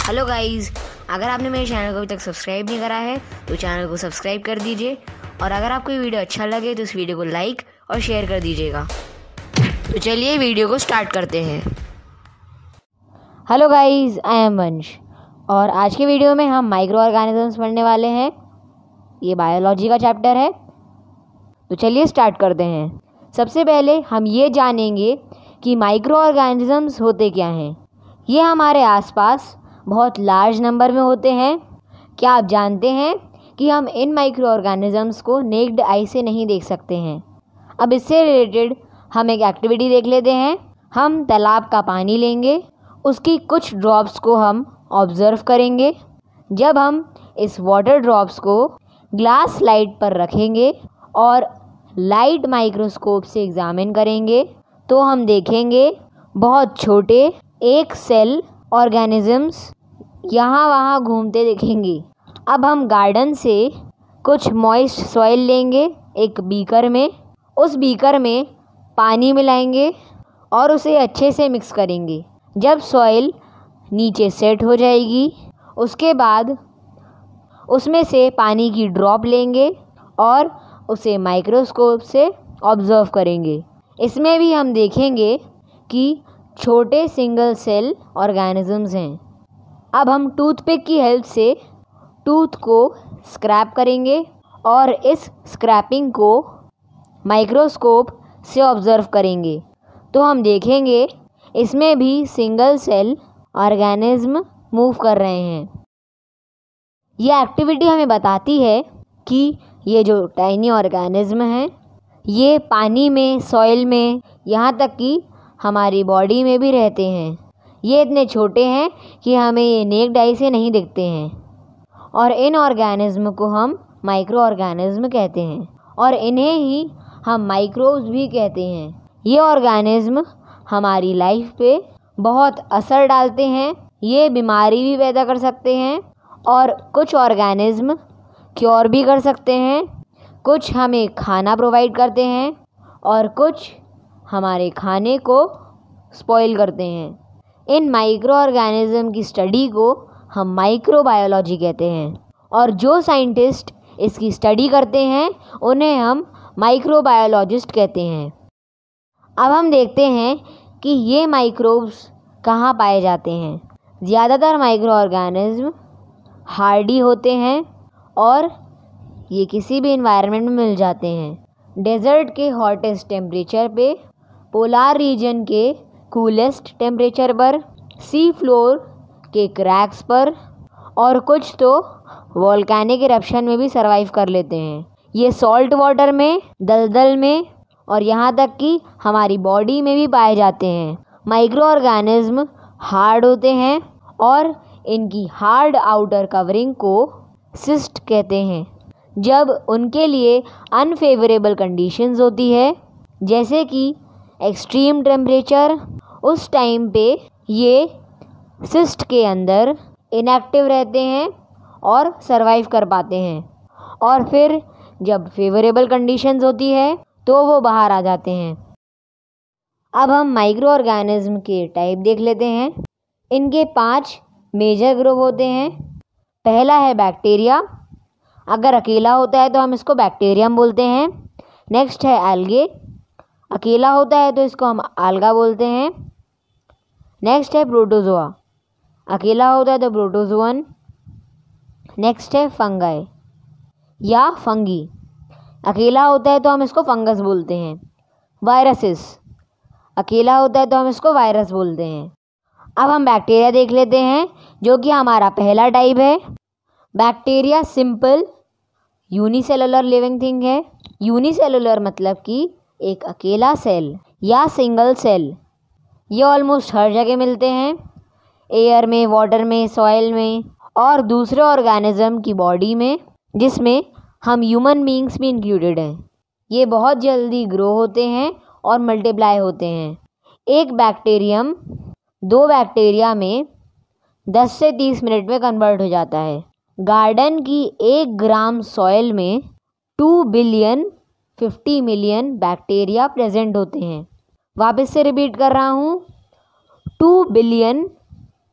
Hello guys, अगर आपने मेरे चैनल को अभी तक सब्सक्राइब नहीं करा है तो चैनल को सब्सक्राइब कर दीजिए और अगर आपको ये वीडियो अच्छा लगे तो इस वीडियो को लाइक और शेयर कर दीजिएगा। तो चलिए वीडियो को स्टार्ट करते हैं। हेलो गाइस, आई एम वंश और आज के वीडियो में हम माइक्रो ऑर्गेनिजम्स पढ़ने वाले हैं। ये बायोलॉजी का चैप्टर है, तो चलिए स्टार्ट करते हैं। सबसे पहले हम ये जानेंगे कि माइक्रो ऑर्गेनिजम्स होते क्या हैं। ये हमारे आसपास बहुत लार्ज नंबर में होते हैं। क्या आप जानते हैं कि हम इन माइक्रो ऑर्गेनिजम्स को नेक्ड आई से नहीं देख सकते हैं। अब इससे रिलेटेड हम एक एक्टिविटी देख लेते हैं। हम तालाब का पानी लेंगे, उसकी कुछ ड्रॉप्स को हम ऑब्ज़र्व करेंगे। जब हम इस वाटर ड्रॉप्स को ग्लास स्लाइड पर रखेंगे और लाइट माइक्रोस्कोप से एग्ज़ामिन करेंगे तो हम देखेंगे बहुत छोटे एक सेल ऑर्गेनिजम्स यहाँ वहाँ घूमते दिखेंगे। अब हम गार्डन से कुछ मॉइस्ट सॉइल लेंगे एक बीकर में, उस बीकर में पानी मिलाएंगे और उसे अच्छे से मिक्स करेंगे। जब सॉइल नीचे सेट हो जाएगी उसके बाद उसमें से पानी की ड्रॉप लेंगे और उसे माइक्रोस्कोप से ऑब्ज़र्व करेंगे। इसमें भी हम देखेंगे कि छोटे सिंगल सेल ऑर्गेनिजम्स हैं। अब हम टूथपिक की हेल्प से टूथ को स्क्रैप करेंगे और इस स्क्रैपिंग को माइक्रोस्कोप से ऑब्ज़र्व करेंगे तो हम देखेंगे इसमें भी सिंगल सेल ऑर्गेनिज्म मूव कर रहे हैं। यह एक्टिविटी हमें बताती है कि ये जो टाइनी ऑर्गेनिज्म हैं ये पानी में, सॉइल में, यहाँ तक कि हमारी बॉडी में भी रहते हैं। ये इतने छोटे हैं कि हमें ये नेक्ड आई से नहीं दिखते हैं और इन ऑर्गेनिज्म को हम माइक्रो ऑर्गेनिज्म कहते हैं और इन्हें ही हम माइक्रोब्स भी कहते हैं। ये ऑर्गेनिज्म हमारी लाइफ पे बहुत असर डालते हैं। ये बीमारी भी पैदा कर सकते हैं और कुछ ऑर्गेनिज्म क्योर भी कर सकते हैं। कुछ हमें खाना प्रोवाइड करते हैं और कुछ हमारे खाने को स्पॉइल करते हैं। इन माइक्रो ऑर्गेनिज्म की स्टडी को हम माइक्रोबायोलॉजी कहते हैं और जो साइंटिस्ट इसकी स्टडी करते हैं उन्हें हम माइक्रोबायोलॉजिस्ट कहते हैं। अब हम देखते हैं कि ये माइक्रोब्स कहाँ पाए जाते हैं। ज़्यादातर माइक्रो ऑर्गेनिज्म हार्डी होते हैं और ये किसी भी इन्वायरमेंट में मिल जाते हैं। डेजर्ट के हॉटेस्ट टेम्परेचर पे, पोलार रीजन के कूलेस्ट टेम्परेचर पर, सी फ्लोर के क्रैक्स पर और कुछ तो वोल्केनिक इरप्शन में भी सर्वाइव कर लेते हैं। ये सॉल्ट वाटर में, दलदल में और यहाँ तक कि हमारी बॉडी में भी पाए जाते हैं। माइक्रो ऑर्गेनिज्म हार्ड होते हैं और इनकी हार्ड आउटर कवरिंग को सिस्ट कहते हैं। जब उनके लिए अनफेवरेबल कंडीशंस होती है जैसे कि एक्सट्रीम टेम्परेचर, उस टाइम पे ये सिस्ट के अंदर इनएक्टिव रहते हैं और सरवाइव कर पाते हैं और फिर जब फेवरेबल कंडीशंस होती है तो वो बाहर आ जाते हैं। अब हम माइक्रो ऑर्गेनिज्म के टाइप देख लेते हैं। इनके 5 मेजर ग्रुप होते हैं। पहला है बैक्टीरिया। अगर अकेला होता है तो हम इसको बैक्टीरियम बोलते हैं। नेक्स्ट है एल्गे। अकेला होता है तो इसको हम आल्गा बोलते हैं। नेक्स्ट है प्रोटोजोआ। अकेला होता है तो प्रोटोजोअन। नेक्स्ट है फंगाई या फंगी। अकेला होता है तो हम इसको फंगस बोलते हैं। वायरसेस। अकेला होता है तो हम इसको वायरस बोलते हैं। अब हम बैक्टीरिया देख लेते हैं जो कि हमारा पहला टाइप है। Bacteria simple unicellular living thing है। यूनिसेलुलर मतलब कि एक अकेला सेल या सिंगल सेल। ये ऑलमोस्ट हर जगह मिलते हैं, एयर में, वाटर में, सॉइल में और दूसरे ऑर्गेनिज्म की बॉडी में, जिसमें हम ह्यूमन बीइंग्स भी इंक्लूडेड हैं। ये बहुत जल्दी ग्रो होते हैं और मल्टीप्लाई होते हैं। एक बैक्टीरियम 2 बैक्टीरिया में 10 से 30 मिनट में कन्वर्ट हो जाता है। गार्डन की 1 ग्राम सॉइल में 2 बिलियन 50 मिलियन बैक्टीरिया प्रेजेंट होते हैं। वापस से रिपीट कर रहा हूँ, 2 बिलियन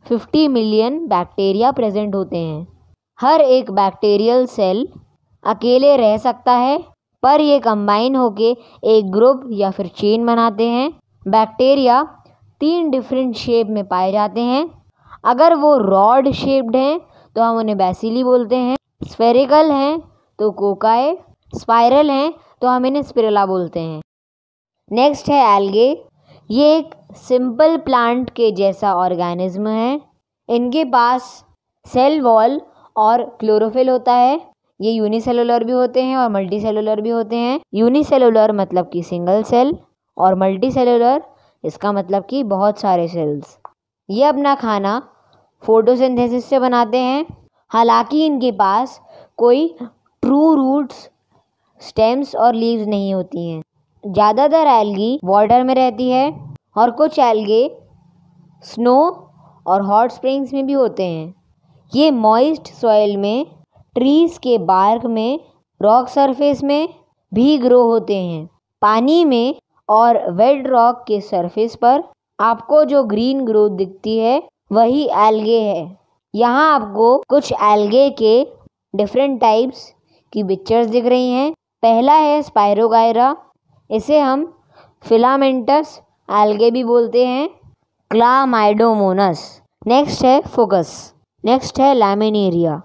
50 मिलियन बैक्टीरिया प्रेजेंट होते हैं। हर एक बैक्टीरियल सेल अकेले रह सकता है, पर ये कंबाइन होके एक ग्रुप या फिर चेन बनाते हैं। बैक्टीरिया 3 डिफरेंट शेप में पाए जाते हैं। अगर वो रॉड शेप्ड हैं तो हम उन्हें बैसिली बोलते हैं, स्फेरिकल हैं तो कोकाए, स्पाइरल हैं तो हम इन्हें स्पिरुला बोलते हैं। नेक्स्ट है एल्गे। ये एक सिंपल प्लांट के जैसा ऑर्गेनिज्म है। इनके पास सेल वॉल और क्लोरोफिल होता है। ये यूनिसेलुलर भी होते हैं और मल्टीसेलुलर भी होते हैं। यूनिसेलुलर मतलब कि सिंगल सेल और मल्टीसेलुलर इसका मतलब कि बहुत सारे सेल्स। ये अपना खाना फोटोसिंथेसिस से बनाते हैं। हालांकि इनके पास कोई ट्रू रूट्स, स्टेम्स और लीव्स नहीं होती हैं। ज़्यादातर एल्गी वाटर में रहती है और कुछ एल्गे स्नो और हॉट स्प्रिंग्स में भी होते हैं। ये मॉइस्ट सॉइल में, ट्रीज के बार्क में, रॉक सरफेस में भी ग्रो होते हैं। पानी में और वेट रॉक के सरफेस पर आपको जो ग्रीन ग्रोथ दिखती है वही एल्गे है। यहाँ आपको कुछ एल्गे के डिफरेंट टाइप्स की पिक्चर्स दिख रही हैं। पहला है स्पायरोगायरा। इसे हम फिलामेंटस एल्गे भी बोलते हैं, क्लामाइडोमोनस। नेक्स्ट है फोकस। नेक्स्ट है लैमिनेरिया।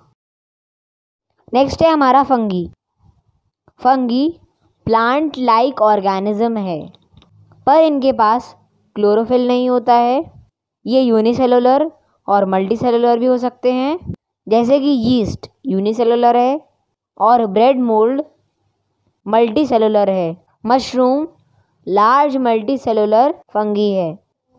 नेक्स्ट है हमारा fungi. Fungi plant like organism है, पर इनके पास क्लोरोफिल नहीं होता है। ये यूनिसेलुलर और मल्टीसेलुलर भी हो सकते हैं, जैसे कि यीस्ट यूनिसेलुलर है और ब्रेड मोल्ड मल्टीसेलुलर है। मशरूम लार्ज मल्टीसेलुलर फंगी है।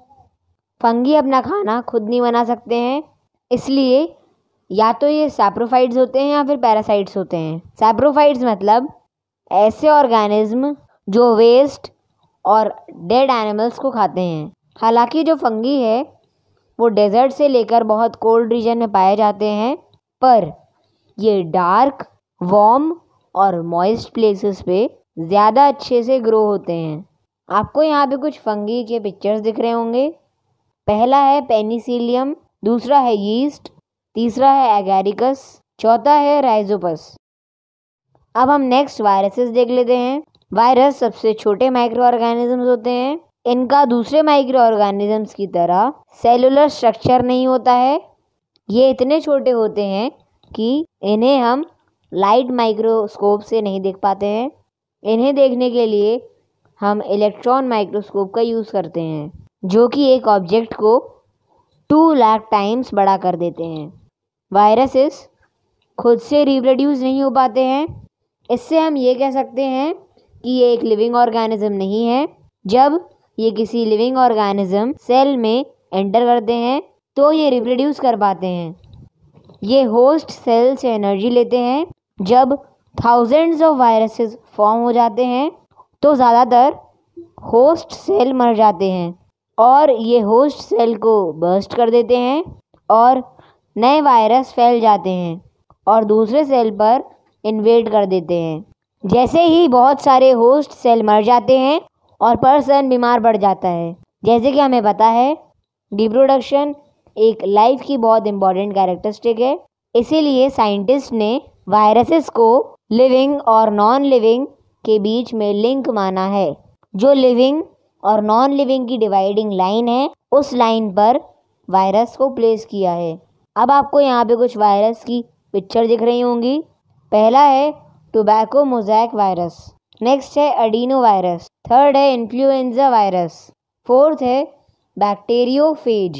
फंगी अपना खाना खुद नहीं बना सकते हैं, इसलिए या तो ये सैप्रोफाइट्स होते हैं या फिर पैरासाइट्स होते हैं। सैप्रोफाइट्स मतलब ऐसे ऑर्गेनिज्म जो वेस्ट और डेड एनिमल्स को खाते हैं। हालांकि जो फंगी है वो डेजर्ट से लेकर बहुत कोल्ड रीजन में पाए जाते हैं, पर ये डार्क, वार्म और मॉइस्ट प्लेसेस पे ज़्यादा अच्छे से ग्रो होते हैं। आपको यहाँ पे कुछ फंगी के पिक्चर्स दिख रहे होंगे। पहला है पेनिसिलियम, दूसरा है यीस्ट, तीसरा है एगैरिकस, चौथा है राइजोपस। अब हम नेक्स्ट वायरसेस देख लेते हैं। वायरस सबसे छोटे माइक्रो ऑर्गेनिजम्स होते हैं। इनका दूसरे माइक्रो ऑर्गेनिजम्स की तरह सेलुलर स्ट्रक्चर नहीं होता है। ये इतने छोटे होते हैं कि इन्हें हम लाइट माइक्रोस्कोप से नहीं देख पाते हैं। इन्हें देखने के लिए हम इलेक्ट्रॉन माइक्रोस्कोप का यूज़ करते हैं, जो कि एक ऑब्जेक्ट को 2 लाख टाइम्स बड़ा कर देते हैं। वायरसेस खुद से रिप्रोड्यूस नहीं हो पाते हैं। इससे हम ये कह सकते हैं कि ये एक लिविंग ऑर्गेनिज्म नहीं है। जब ये किसी लिविंग ऑर्गेनिज्म सेल में एंटर करते हैं तो ये रिप्रोड्यूस कर पाते हैं। ये होस्ट सेल से एनर्जी लेते हैं। जब थाउजेंड्स ऑफ वायरसेस फॉर्म हो जाते हैं तो ज़्यादातर होस्ट सेल मर जाते हैं और ये होस्ट सेल को बर्स्ट कर देते हैं और नए वायरस फैल जाते हैं और दूसरे सेल पर इन्वेड कर देते हैं। जैसे ही बहुत सारे होस्ट सेल मर जाते हैं और पर्सन बीमार पड़ जाता है। जैसे कि हमें पता है रिप्रोडक्शन एक लाइफ की बहुत इंपॉर्टेंट कैरेक्टरिस्टिक है, इसीलिए साइंटिस्ट ने वायरसेस को लिविंग और नॉन लिविंग के बीच में लिंक माना है। जो लिविंग और नॉन लिविंग की डिवाइडिंग लाइन है, उस लाइन पर वायरस को प्लेस किया है। अब आपको यहाँ पे कुछ वायरस की पिक्चर दिख रही होंगी। पहला है टोबैको मोज़ैक वायरस, नेक्स्ट है एडिनो वायरस, थर्ड है इन्फ्लुएंजा वायरस, फोर्थ है बैक्टीरियोफेज।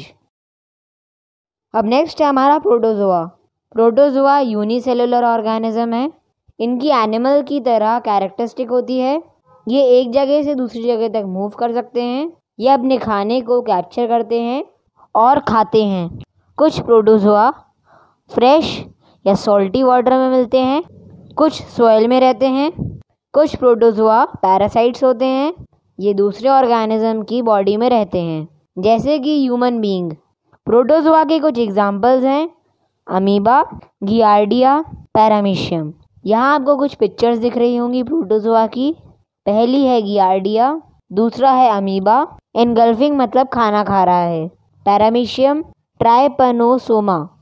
अब नेक्स्ट है हमारा प्रोटोजोआ। प्रोटोजोआ यूनिसेलुलर ऑर्गेनिज्म है। इनकी एनिमल की तरह कैरेक्टरिस्टिक होती है। ये एक जगह से दूसरी जगह तक मूव कर सकते हैं। ये अपने खाने को कैप्चर करते हैं और खाते हैं। कुछ प्रोटोजोआ फ्रेश या सॉल्टी वाटर में मिलते हैं, कुछ सॉइल में रहते हैं। कुछ प्रोटोजोआ पैरासाइट्स होते हैं। ये दूसरे ऑर्गेनिज्म की बॉडी में रहते हैं, जैसे कि ह्यूमन बीइंग। प्रोटोजोआ के कुछ एग्जाम्पल्स हैं अमीबा, गियार्डिया, पैरामीशियम। यहाँ आपको कुछ पिक्चर्स दिख रही होंगी प्रोटोजोआ की। पहली है गियार्डिया, दूसरा है अमीबा, इनगल्फिंग मतलब खाना खा रहा है। Paramecium trypanosoma.